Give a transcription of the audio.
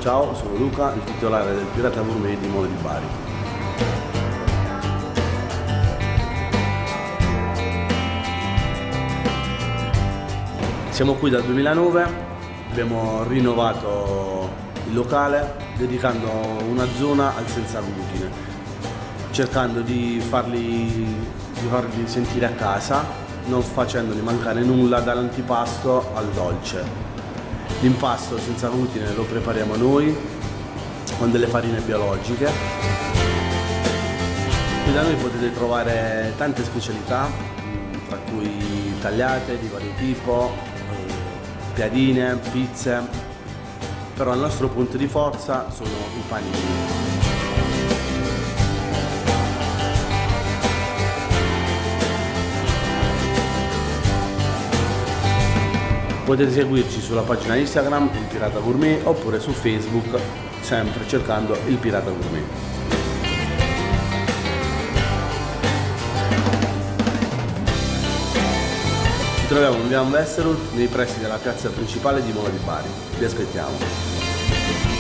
Ciao, sono Luca, il titolare del Pirata Gourmet di Molo di Bari. Siamo qui dal 2009, abbiamo rinnovato il locale dedicando una zona al senza glutine, cercando di farli sentire a casa, non facendoli mancare nulla dall'antipasto al dolce. L'impasto senza glutine lo prepariamo noi con delle farine biologiche. Qui da noi potete trovare tante specialità, tra cui tagliate di vario tipo, piadine, pizze, però il nostro punto di forza sono i panini. Potete seguirci sulla pagina Instagram Il Pirata Gourmet oppure su Facebook, sempre cercando Il Pirata Gourmet. Ci troviamo in via Westerholt nei pressi della piazza principale di Molo di Bari. Vi aspettiamo.